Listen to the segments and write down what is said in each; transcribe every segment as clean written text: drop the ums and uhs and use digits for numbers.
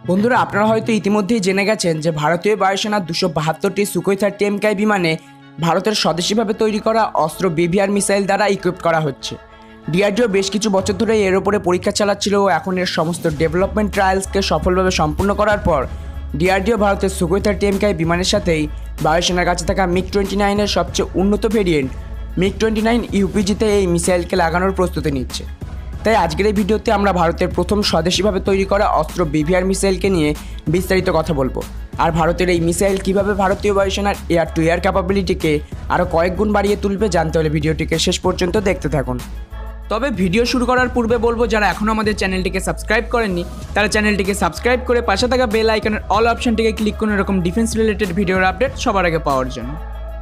বন্ধুরা, আপনারা হয়তো ইতিমধ্যেই জেনে গেছেন যে ভারতীয় বায়ুসেনার 272টি সুখোই 30 MKI বিমানে ভারতের স্বদেশীভাবে তৈরি করা অস্ত্র BVR মিসাইল দ্বারা ইকুইপ করা হচ্ছে। ডিআরডিও বেশ কিছু বছর ধরে এর ওপরে পরীক্ষা চালাচ্ছিল ও এখন এর সমস্ত ডেভেলপমেন্ট ট্রায়ালসকে সফলভাবে সম্পূর্ণ করার পর ডিআরডিও ভারতের সুখোই 30 MKI বিমানের সাথেই বায়ুসেনার কাছে থাকা MiG-29 এর সবচেয়ে উন্নত ভেরিয়েন্ট MiG-29 UPG-তে এই মিসাইলকে লাগানোর প্রস্তুতি নিচ্ছে। তাই আজকের এই ভিডিওতে আমরা ভারতের প্রথম স্বদেশীভাবে তৈরি করা অস্ত্র BVR মিসাইলকে নিয়ে বিস্তারিত কথা বলবো, আর ভারতের এই মিসাইল কীভাবে ভারতীয় বায়ুসেনার এয়ার টু এয়ার ক্যাপাবিলিটিকে আরও কয়েক গুণ বাড়িয়ে তুলবে জানতে হলে ভিডিওটিকে শেষ পর্যন্ত দেখতে থাকুন। তবে ভিডিও শুরু করার পূর্বে বলবো, যারা এখনও আমাদের চ্যানেলটিকে সাবস্ক্রাইব করেননি তারা চ্যানেলটিকে সাবস্ক্রাইব করে পাশে থাকা বেল আইকনের অল অপশনটিকে ক্লিক করুন এরকম ডিফেন্স রিলেটেড ভিডিওর আপডেট সবার আগে পাওয়ার জন্য।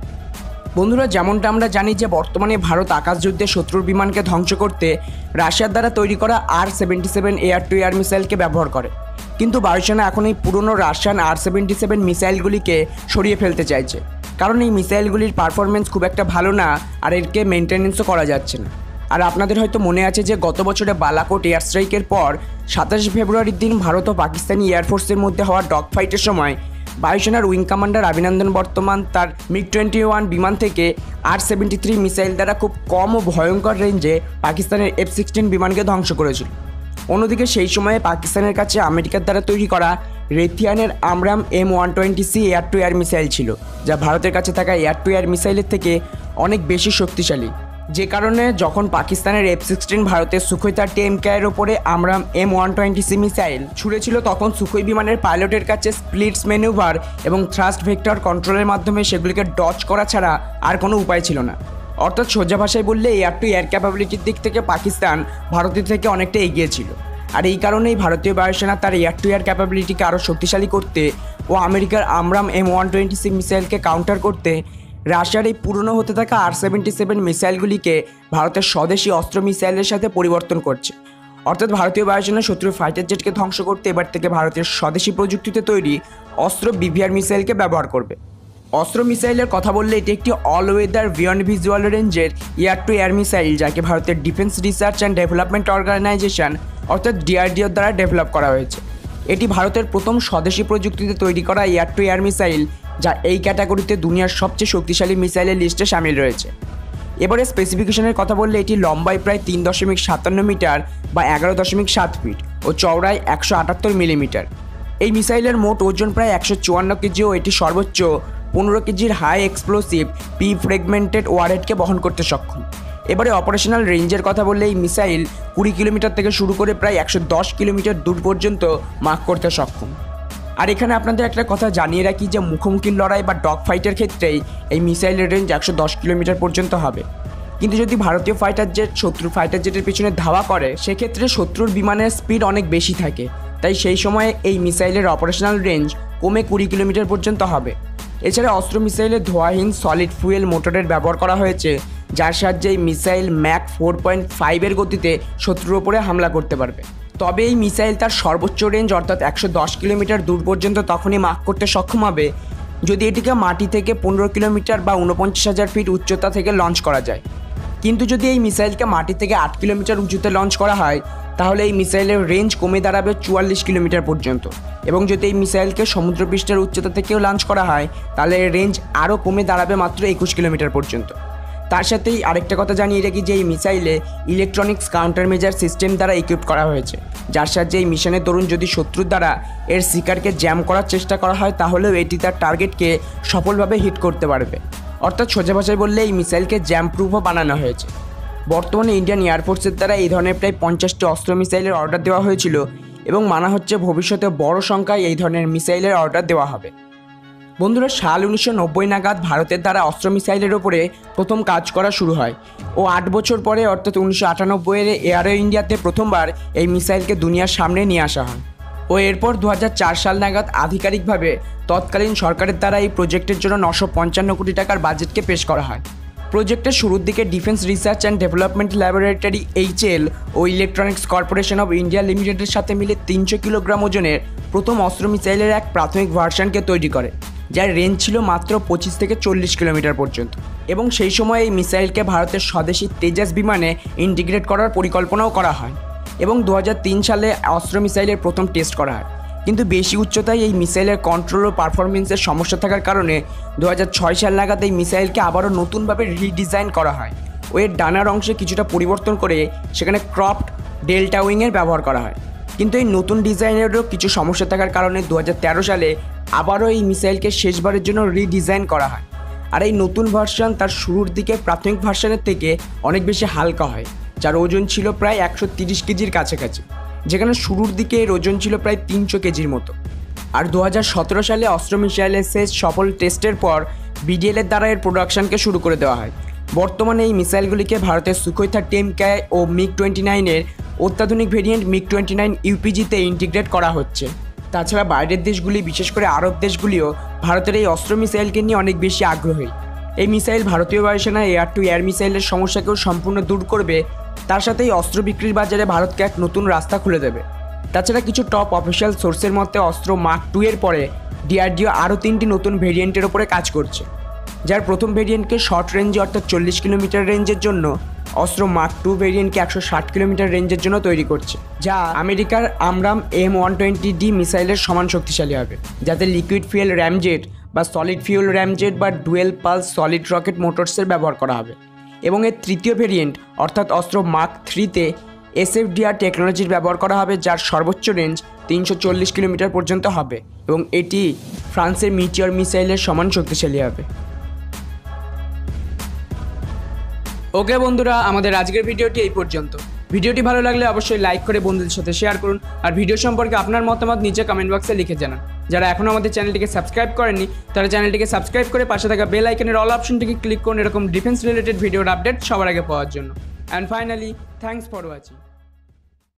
বন্ধুরা, যেমনটা আমরা জানি যে বর্তমানে ভারত আকাশযুদ্ধে শত্রুর বিমানকে ধ্বংস করতে রাশিয়ার দ্বারা তৈরি করা R-77 এয়ার টু এয়ার মিসাইলকে ব্যবহার করে, কিন্তু বায়ুসেনা এখন এই পুরনো রাশিয়ান R-77 মিসাইলগুলিকে সরিয়ে ফেলতে চাইছে, কারণ এই মিসাইলগুলির পারফরমেন্স খুব একটা ভালো না আর এরকে মেনটেনেন্সও করা যাচ্ছে না। আর আপনাদের হয়তো মনে আছে যে গত বছরে বালাকোট এয়ার স্ট্রাইকের পর 27 ফেব্রুয়ারির দিন ভারত ও পাকিস্তানি এয়ারফোর্সের মধ্যে হওয়া ডগ ফাইটের সময় বায়ুসেনার উইং কমান্ডার অভিনন্দন বর্তমান তার MiG-21 বিমান থেকে R-73 মিসাইল দ্বারা খুব কম ও ভয়ঙ্কর রেঞ্জে পাকিস্তানের F-16 বিমানকে ধ্বংস করেছিল। অন্যদিকে সেই সময়ে পাকিস্তানের কাছে আমেরিকার দ্বারা তৈরি করা রেথিয়ানের আমরাম M120C air to air missile ছিল, যা ভারতের কাছে থাকা এয়ার টু এয়ার মিসাইলের থেকে অনেক বেশি শক্তিশালী, যে কারণে যখন পাকিস্তানের F-16 ভারতের সুখোই 30 MKI এর ওপরে আমরাম M120C মিসাইল ছুড়েছিল, তখন সুখোই বিমানের পাইলটের কাছে স্প্লিটস ম্যানুভার এবং থ্রাস্ট ভেক্টর কন্ট্রোলের মাধ্যমে সেগুলিকে ডজ করা ছাড়া আর কোনো উপায় ছিল না। অর্থাৎ সোজা ভাষায় বললে এয়ার টু এয়ার ক্যাপাবিলিটির দিক থেকে পাকিস্তান ভারতের থেকে অনেকটা এগিয়ে ছিল, আর এই কারণেই ভারতীয় বায়ুসেনা তার এয়ার টু এয়ার ক্যাপাবিলিটিকে আরও শক্তিশালী করতে ও আমেরিকার আমরাম M120C মিসাইলকে কাউন্টার করতে রাশিয়ার এই পুরনো হতে থাকা R-77 মিসাইলগুলিকে ভারতের স্বদেশি অস্ত্র মিসাইলের সাথে পরিবর্তন করছে। অর্থাৎ ভারতীয় বায়ুসেনা শত্রুর ফাইটার জেটকে ধ্বংস করতে এবার থেকে ভারতের স্বদেশি প্রযুক্তিতে তৈরি অস্ত্র BVR মিসাইলকে ব্যবহার করবে। অস্ত্র মিসাইলের কথা বললে এটি একটি অল ওয়েদার বিয়ন্ড ভিজুয়াল রেঞ্জের এয়ার টু এয়ার মিসাইল, যাকে ভারতের defence research and development organisation অর্থাৎ DRDO দ্বারা ডেভেলপ করা হয়েছে। এটি ভারতের প্রথম স্বদেশি প্রযুক্তিতে তৈরি করা এয়ার টু এয়ার মিসাইল, যা এই ক্যাটাগরিতে দুনিয়ার সবচেয়ে শক্তিশালী মিসাইলের লিস্টে সামিল রয়েছে। এবারে স্পেসিফিকেশনের কথা বললে এটি লম্বায় প্রায় 3.57 মিটার বা 11.7 ফিট ও চওড়ায় 178 মিলিমিটার। এই মিসাইলের মোট ওজন প্রায় 154 কেজি ও এটি সর্বোচ্চ 15 কেজির হাই এক্সপ্লোসিভ পি ফ্রেগমেন্টেড ওয়ারহেডকে বহন করতে সক্ষম। এবারে অপারেশনাল রেঞ্জের কথা বললে এই মিসাইল 20 কিলোমিটার থেকে শুরু করে প্রায় 110 কিলোমিটার দূর পর্যন্ত মার্ক করতে সক্ষম। আর এখানে আপনাদের একটা কথা জানিয়ে রাখি যে মুখোমুখি লড়াই বা ডগ ফাইটের ক্ষেত্রেই এই মিসাইলের রেঞ্জ 110 কিলোমিটার পর্যন্ত হবে, কিন্তু যদি ভারতীয় ফাইটার জেট শত্রুর ফাইটার জেটের পিছনে ধাওয়া করে সেক্ষেত্রে শত্রুর বিমানের স্পিড অনেক বেশি থাকে, তাই সেই সময়ে এই মিসাইলের অপারেশনাল রেঞ্জ কমে 20 কিলোমিটার পর্যন্ত হবে। এছাড়া অস্ত্র মিসাইলে ধোঁয়াহীন সলিড ফুয়েল মোটরের ব্যবহার করা হয়েছে, যার সাহায্যে এই মিসাইল ম্যাক 4.5 এর গতিতে শত্রুর ওপরে হামলা করতে পারবে। তবে এই মিসাইল তার সর্বোচ্চ রেঞ্জ অর্থাৎ 110 কিলোমিটার দূর পর্যন্ত তখনই মার্ক করতে সক্ষম হবে যদি এটিকে মাটি থেকে 15 কিলোমিটার বা 49,000 ফিট উচ্চতা থেকে লঞ্চ করা যায়। কিন্তু যদি এই মিসাইলকে মাটি থেকে 8 কিলোমিটার উঁচুতে লঞ্চ করা হয় তাহলে এই মিসাইলের রেঞ্জ কমে দাঁড়াবে 44 কিলোমিটার পর্যন্ত, এবং যদি এই মিসাইলকে সমুদ্রপৃষ্ঠের উচ্চতা থেকেও লঞ্চ করা হয় তাহলে এর রেঞ্জ আরও কমে দাঁড়াবে মাত্র 21 কিলোমিটার পর্যন্ত। তার সাথেই আরেকটা কথা জানিয়ে রাখি যে এই মিসাইলে ইলেকট্রনিক্স কাউন্টার মেজার সিস্টেম দ্বারা ইকুইপ করা হয়েছে, যার সাহায্যে এই মিশনের দরুন যদি শত্রুর দ্বারা এর শিকারকে জ্যাম করার চেষ্টা করা হয় তাহলেও এটি তার টার্গেটকে সফলভাবে হিট করতে পারবে। অর্থাৎ সোজা ভাষায় বললে এই মিসাইলকে জ্যাম প্রুফও বানানো হয়েছে। বর্তমানে ইন্ডিয়ান এয়ারফোর্সের দ্বারা এই ধরনের প্রায় 50টি অস্ত্র মিসাইলের অর্ডার দেওয়া হয়েছিল এবং মানা হচ্ছে ভবিষ্যতে বড় সংখ্যায় এই ধরনের মিসাইলের অর্ডার দেওয়া হবে। বন্ধুরা, সাল 1990 নাগাদ ভারতের দ্বারা অস্ত্র মিসাইলের ওপরে প্রথম কাজ করা শুরু হয় ও 8 বছর পরে অর্থাৎ 1998 এয়ারো ইন্ডিয়াতে প্রথমবার এই মিসাইলকে দুনিয়ার সামনে নিয়ে আসা হয় ও এরপর 2004 সাল নাগাদ আধিকারিকভাবে তৎকালীন সরকারের দ্বারা এই প্রজেক্টের জন্য 955 কোটি টাকার বাজেটকে পেশ করা হয়। প্রজেক্টের শুরুর দিকে defence research and development laboratory HL ও ইলেকট্রনিক্স কর্পোরেশন অফ ইন্ডিয়া লিমিটেডের সাথে মিলে 300 কিলোগ্রাম ওজনের প্রথম অস্ত্র মিসাইলের এক প্রাথমিক ভার্সনকে তৈরি করে, যার রেঞ্জ ছিল মাত্র 25 থেকে 40 কিলোমিটার পর্যন্ত, এবং সেই সময় এই মিসাইলকে ভারতের স্বদেশি তেজাস বিমানে ইন্টিগ্রেট করার পরিকল্পনাও করা হয় এবং 2003 সালে অস্ত্র মিসাইলের প্রথম টেস্ট করা হয়। কিন্তু বেশি উচ্চতায় এই মিসাইলের কন্ট্রোল ও পারফরমেন্সের সমস্যা থাকার কারণে 2006 সাল নাগাদ এই মিসাইলকে আবারও নতুনভাবে রিডিজাইন করা হয় ও এর ডানার অংশে কিছুটা পরিবর্তন করে সেখানে ক্রপড ডেল্টা উইংয়ের ব্যবহার করা হয়। কিন্তু এই নতুন ডিজাইনেরও কিছু সমস্যা থাকার কারণে 2013 সালে আবারও এই মিসাইলকে শেষবারের জন্য রিডিজাইন করা হয়। আর এই নতুন ভার্সন তার শুরুর দিকে প্রাথমিক ভার্সনের থেকে অনেক বেশি হালকা হয়, যার ওজন ছিল প্রায় 130 কেজির কাছাকাছি, যেখানে শুরুর দিকে এর ওজন ছিল প্রায় 300 কেজির মতো। আর 2017 সালে অস্ত্র মিসাইলের শেষ সফল টেস্টের পর বিডিএলের দ্বারা এর প্রোডাকশনকে শুরু করে দেওয়া হয়। বর্তমানে এই মিসাইলগুলিকে ভারতের সুখোই 30 MK ও MiG-29-এর অত্যাধুনিক ভেরিয়েন্ট MiG-29 UPG-তে ইন্টিগ্রেট করা হচ্ছে। তাছাড়া বাইরের দেশগুলি, বিশেষ করে আরব দেশগুলিও ভারতের এই অস্ত্র মিসাইলকে নিয়ে অনেক বেশি আগ্রহী। এই মিসাইল ভারতীয় বায়ুসেনা এয়ার টু এয়ার মিসাইলের সমস্যাকেও সম্পূর্ণ দূর করবে, তার সাথে এই অস্ত্র বিক্রির বাজারে ভারতকে এক নতুন রাস্তা খুলে দেবে। তাছাড়া কিছু টপ অফিসিয়াল সোর্সের মতে অস্ত্র মার্ক 2 এর পরে ডিআরডিও আরও 3টি নতুন ভেরিয়েন্টের ওপরে কাজ করছে, যার প্রথম ভেরিয়েন্টকে শর্ট রেঞ্জে অর্থাৎ 40 কিলোমিটার রেঞ্জের জন্য, অস্ত্র মার্ক 2 ভেরিয়েন্টকে 160 কিলোমিটার রেঞ্জের জন্য তৈরি করছে, যা আমেরিকার আমরাম M120D মিসাইলের সমান শক্তিশালী হবে, যাতে লিকুইড ফুয়েল র্যামজেট বা সলিড ফিউল র্যামজেট বা ডুয়েল পালস সলিড রকেট মোটরসের ব্যবহার করা হবে। এবং এর তৃতীয় ভেরিয়েন্ট অর্থাৎ অস্ত্র মার্ক 3-তে SFDR টেকনোলজির ব্যবহার করা হবে, যার সর্বোচ্চ রেঞ্জ 340 কিলোমিটার পর্যন্ত হবে এবং এটি ফ্রান্সের মিটিওর মিসাইলের সমান শক্তিশালী হবে। ওকে বন্ধুরা, আমাদের আজকের ভিডিওটি এই পর্যন্ত। ভিডিওটি ভালো লাগলে অবশ্যই লাইক করে বন্ধুদের সাথে শেয়ার করুন, আর ভিডিও সম্পর্কে আপনার মতামত নিচে কমেন্ট বক্সে লিখে জানান। যারা এখনও আমাদের চ্যানেলটিকে সাবস্ক্রাইব করেননি তারা চ্যানেলটিকে সাবস্ক্রাইব করে পাশে থাকা বেল আইকনের অল অপশনটিকে ক্লিক করুন এরকম ডিফেন্স রিলেটেড ভিডিওর আপডেট সবার আগে পাওয়ার জন্য। And finally, thanks for watching.